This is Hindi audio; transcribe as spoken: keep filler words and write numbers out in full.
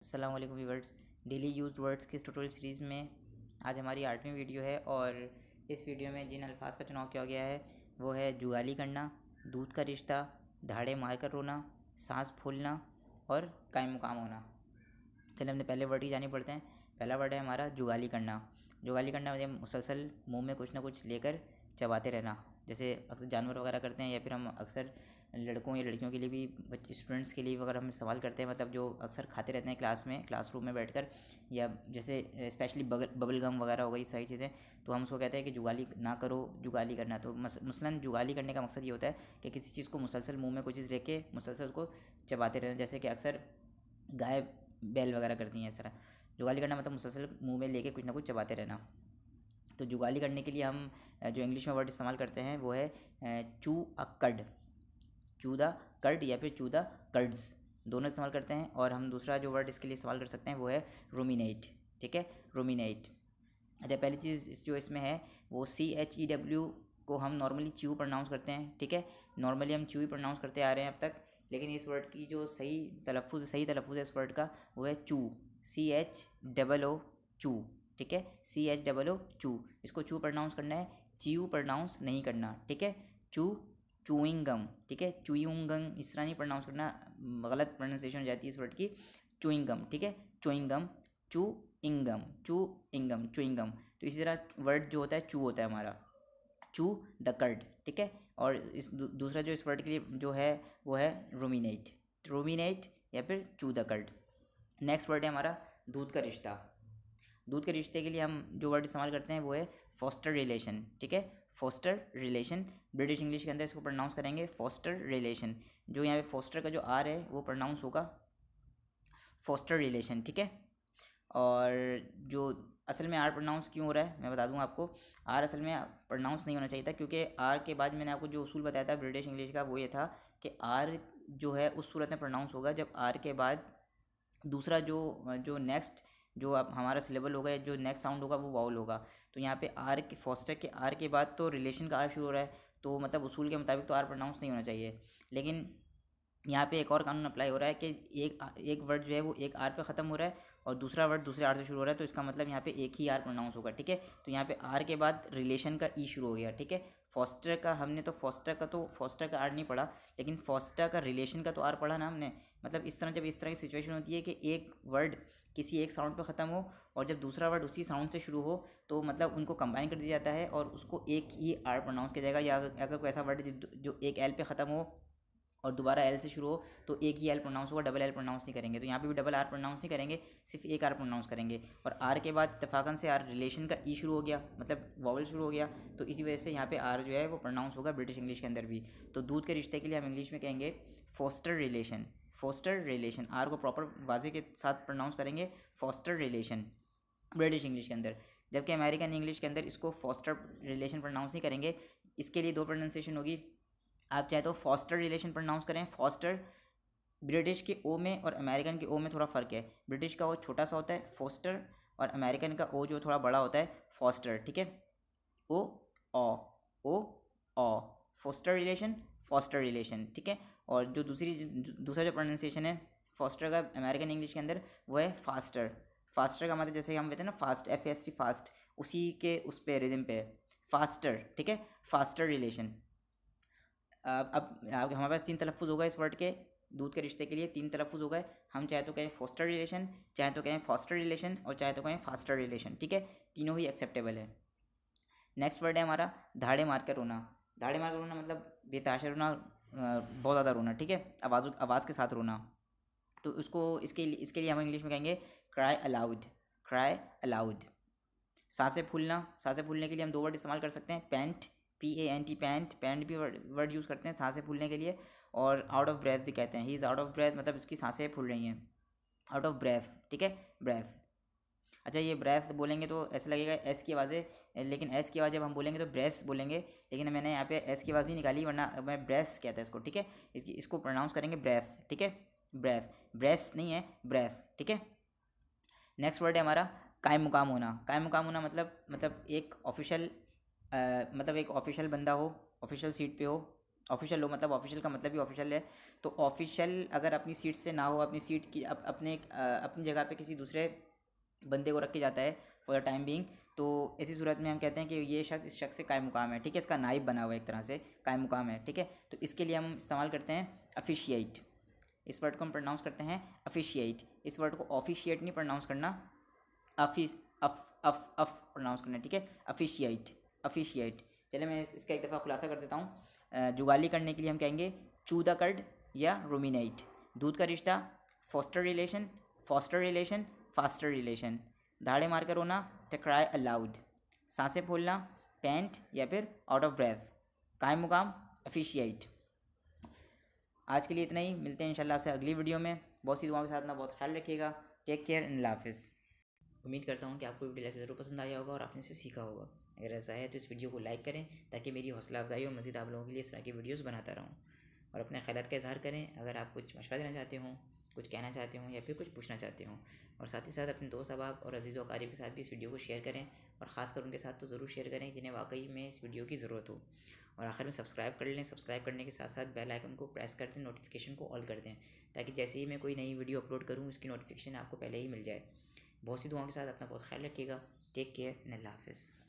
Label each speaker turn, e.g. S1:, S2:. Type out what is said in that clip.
S1: अस्सलाम वालेकुम व्यूअर्स। डेली यूज्ड वर्ड्स की इस ट्यूटोरियल सीरीज़ में आज हमारी आठवीं वीडियो है और इस वीडियो में जिन अल्फाज का चुनाव किया गया है वो है जुगाली करना, दूध का रिश्ता, धाड़े मारकर रोना, सांस फूलना और कायम मुकाम होना। चलिए हमने पहले वर्ड की जानी पड़ते हैं। पहला वर्ड है हमारा जुगाली करना। जुगाली करना मतलब मुसलसल मुंह में कुछ ना कुछ लेकर चबाते रहना, जैसे अक्सर जानवर वगैरह करते हैं या फिर हम अक्सर लड़कों या लड़कियों के लिए भी, स्टूडेंट्स के लिए अगर हम इस्तेमाल करते हैं, मतलब जो अक्सर खाते रहते हैं क्लास में, क्लासरूम में बैठकर, या जैसे स्पेशली बगल बबल गम वगैरह हो गई, सारी चीज़ें, तो हम उसको कहते हैं कि जुगाली ना करो, जुगाली करना। तो मसलन जुगाली करने का मकसद ये होता है कि किसी चीज़ को मुसलसल मुँह में कोई चीज़ रख के मुसलसल उसको चबाते रहना, जैसे कि अक्सर गाय बैल वगैरह करती हैं इस तरह। जुगाली करना मतलब मुसलसल मुंह में लेके कुछ ना कुछ चबाते रहना। तो जुगाली करने के लिए हम जो इंग्लिश में वर्ड इस्तेमाल करते हैं वो है चू अ कड, चू द कर्ड या फिर चू द कर्ड्स, दोनों इस्तेमाल करते हैं। और हम दूसरा जो वर्ड इसके लिए इस्तेमाल कर सकते हैं वो है रूमिनेट। ठीक है, रूमिनेट। अच्छा, पहली चीज़ जो इसमें है वो सी एच ई डब्ल्यू को हम नॉर्मली च्यू प्रोनाउंस करते हैं। ठीक है, नॉर्मली हम च्यू ही प्रोनाउंस करते आ रहे हैं अब तक, लेकिन इस वर्ड की जो सही तलफ़ुज़ सही तलफ़ुज़ है इस वर्ड का वो है चू, सी एच डबल ओ चू। ठीक है, सी एच डबल ओ चू, इसको चू प्रोनाउंस करना है, च्यू प्रोनाउंस नहीं करना। ठीक है, चू चूइंग गम। ठीक है, चूइंग गम इस तरह नहीं प्रोनाउंस करना, गलत प्रोनाउंसिएशन हो जाती है इस वर्ड की, चूइंग गम। ठीक है, चूइंग गम, चू इंगम, चू इंगम, चूइंगम। तो इसी तरह वर्ड जो होता है चू होता है हमारा, चू द कर्ड। ठीक है, और इस दू, दूसरा जो इस वर्ड के लिए जो है वो है रूमिनेट, रूमिनेट या फिर चू द कर्ड। नेक्स्ट वर्ड है हमारा दूध का रिश्ता। दूध के रिश्ते के लिए हम जो वर्ड इस्तेमाल करते हैं वो है फॉस्टर रिलेशन। ठीक है, फॉस्टर रिलेशन, ब्रिटिश इंग्लिश के अंदर इसको प्रोनाउंस करेंगे फॉस्टर रिलेशन। जो यहाँ पे फॉस्टर का जो आर है वो प्रोनाउंस होगा फॉस्टर रिलेशन। ठीक है, और जो असल में आर प्रोनाउंस क्यों हो रहा है मैं बता दूं आपको। आर असल में प्रोनाउंस नहीं होना चाहिए था, क्योंकि आर के बाद मैंने आपको जो उसूल बताया था ब्रिटिश इंग्लिश का वो ये था कि आर जो है उस सूरत में प्रोनाउंस होगा जब आर के बाद दूसरा जो जो नेक्स्ट जो अब हमारा सिलेबल होगा, जो नेक्स्ट साउंड होगा वो वाउल होगा। तो यहाँ पे आर के फॉस्टर के आर के बाद तो रिलेशन का आर शुरू हो रहा है, तो मतलब उसूल के मुताबिक तो आर प्रोनाउंस नहीं होना चाहिए। लेकिन यहाँ पे एक और कानून अप्लाई हो रहा है कि एक एक वर्ड जो है वो एक आर पे ख़त्म हो रहा है और दूसरा वर्ड दूसरे आर से शुरू हो रहा है, तो इसका मतलब यहाँ पे एक ही आर प्रोनाउंस होगा। ठीक है, तो यहाँ पे आर के बाद रिलेशन का ई शुरू हो गया। ठीक है, फॉस्टर का हमने तो फॉस्टर का तो फॉस्टर का आर नहीं पढ़ा, लेकिन फॉस्टर का रिलेशन का तो आर पढ़ा ना हमने। मतलब इस तरह जब इस तरह की सिचुएशन होती है कि एक वर्ड किसी एक साउंड पे ख़त्म हो और जब दूसरा वर्ड उसी साउंड से शुरू हो, तो मतलब उनको कंबाइन कर दिया जाता है और उसको एक ही आर प्रोनाउंस किया जाएगा। या अगर कोई ऐसा वर्ड जो एक एल पे ख़त्म हो और दोबारा एल से शुरू हो तो एक ही एल प्रोनाउंस होगा, डबल एल प्रोनाउंस नहीं करेंगे। तो यहाँ पे भी डबल आर प्रोनाउंस नहीं करेंगे, सिर्फ एक आर प्रोनाउंस करेंगे। और आर के बाद इतफाक़न से आर रिलेशन का ई शुरू हो गया, मतलब वॉवल शुरू हो गया, तो इसी वजह से यहाँ पे आर जो है वो प्रोनाउंस होगा ब्रिटिश इंग्लिश के अंदर भी। तो दूध के रिश्ते के लिए हम इंग्लिश में कहेंगे foster relation, foster relation. R को प्रॉपर वाजे के साथ प्रोनाउंस करेंगे फॉस्टर रिलेशन ब्रिटिश इंग्लिश के अंदर, जबकि अमेरिकन इंग्लिश के अंदर इसको फॉस्टर रिलेशन प्रोनाउंस नहीं करेंगे। इसके लिए दो प्रोनाउंसिएशन होगी, आप चाहे तो फॉस्टर रिलेशन प्रोनाउंस करें। फॉस्टर ब्रिटिश के ओ में और अमेरिकन के ओ में थोड़ा फ़र्क है, ब्रिटिश का ओ छोटा सा होता है फोस्टर, और अमेरिकन का ओ जो थोड़ा बड़ा होता है फॉस्टर। ठीक है, O O O O foster relation, foster relation. ठीक है, और जो दूसरी दूसरा जो प्रोनाउंसिएशन है फॉस्टर का अमेरिकन इंग्लिश के अंदर वो है फास्टर। फास्टर का मतलब जैसे हम कहते हैं ना fast, F S T fast, उसी के उस पे रिदम पे फास्टर। ठीक है, फास्टर रिलेशन। अब अब हमारे पास तीन तलफ़ुज़ होगा इस वर्ड के, दूध के रिश्ते के लिए तीन तलफ़ुज़ हो गए। हम चाहे तो कहें फोस्टर रिलेशन, चाहे तो कहें फॉस्टर रिलेशन, और चाहे तो कहें फास्टर रिलेशन। ठीक है, तीनों ही एक्सेप्टेबल है। नेक्स्ट वर्ड है हमारा धाड़े मार कर रोना। धाड़े मार कर रोना मतलब बेतहाशा रोना, बहुत ज़्यादा रोना। ठीक है, आवाज़ आवाज़ के साथ रोना। तो उसको इसके लिए इसके लिए हम इंग्लिश में कहेंगे क्राई अलाउड, क्राई अलाउड। सांसें फूलना, सांसें फूलने के लिए हम दो वर्ड इस्तेमाल कर सकते हैं, pant, P A N T, pant, pant भी वर्ड यूज़ करते हैं सांसें फूलने के लिए। और आउट ऑफ ब्रेथ भी कहते हैं, he is out of breath, मतलब इसकी सांसें फूल रही हैं, आउट ऑफ ब्रेथ। ठीक है, ब्रेथ। अच्छा, ये ब्रेथ बोलेंगे तो ऐसा लगेगा एस की आवाज़ें, लेकिन एस की आवाज़ जब हम बोलेंगे तो ब्रेस बोलेंगे, लेकिन मैंने यहाँ पे एस की आवाज़ नहीं निकाली, वरना मैं ब्रेस कहता है इसको। ठीक है, इसकी इसको प्रोनाउंस करेंगे ब्रेथ। ठीक है, ब्रेथ, ब्रेस नहीं है, ब्रेथ। ठीक है, नेक्स्ट वर्ड है हमारा कायम मुकाम होना। कायम मुकाम होना मतलब मतलब एक ऑफिशियल मतलब एक ऑफिशियल बंदा हो, ऑफिशियल सीट पे हो, ऑफिशियल लो मतलब ऑफिशियल का मतलब ही ऑफिशियल है। तो ऑफिशियल अगर अपनी सीट से ना हो, अपनी सीट की अप, अपने अ, अपनी जगह पे किसी दूसरे बंदे को रख के जाता है फॉर द टाइम बीइंग, तो ऐसी सूरत में हम कहते हैं कि ये शख्स इस शख्स से कायम मुकाम है, ठीक है, इसका नाइब बना हुआ है एक तरह से, कायम मुकाम है, ठीक है। तो इसके लिए हम इस्तेमाल करते हैं अफिशिएट। इस वर्ड को हम प्रोनाउंस करते हैं अफिशिएट। इस वर्ड को ऑफिशिएट नहीं प्रोनाउंस करना, अफिस अफ अफ अफ प्रोनाउंस करना है, ठीक है, अफिशिएट अफिशिएट। चलिए मैं इस, इसका एक दफ़ा खुलासा कर देता हूँ। जुगाली करने के लिए हम कहेंगे चू द कर्ड या रूमिनेट। दूध का रिश्ता, foster relation, foster relation, faster relation. धाड़े मार कर रोना, द क्राई अलाउड। सांसें फूलना, पैंट या फिर आउट ऑफ ब्रेथ। कायम मुकाम, अफिशिएट। आज के लिए इतना ही, मिलते हैं इंशाल्लाह आपसे अगली वीडियो में। बहुत सी दुआओं के साथ अपना बहुत ख्याल रखिएगा। टेक केयर एंड अल्लाह हाफिज़। उम्मीद करता हूँ कि आपको वीडियो ऐसे ज़रूर पसंद आया होगा और आपने इसे सीखा होगा। अगर ऐसा है तो इस वीडियो को लाइक करें ताकि मेरी हौसला अफजाई हो, मज़ीद आप लोगों के लिए इस तरह की वीडियोस बनाता रहूँ। और अपने ख़यालात का इजहार करें। अगर आप कुछ मशवरा देना चाहते हों, कुछ कहना चाहते हों या फिर कुछ पूछना चाहते हों। और साथ ही साथ अपने दोस्त अहबाब और अजीज़ व अकारीब के साथ भी इस वीडियो को शेयर करें। और ख़ासकर उनके साथ तो ज़रूर शेयर करें जिन्हें वाकई में इस वीडियो की ज़रूरत हो। और आखिर में सब्सक्राइब कर लें। सब्सक्राइब करने के साथ साथ बेल आइकन को प्रेस कर दें, नोटिफिकेशन को ऑल कर दें, ताकि जैसे ही मैं कोई नई वीडियो अपलोड करूँ उसकी नोटिफिकेशन आपको पहले ही मिल जाए। बहुत सी दुआओं के साथ अपना बहुत ख्याल रखिएगा। टेक केयर एंड अल्लाह हाफिज़।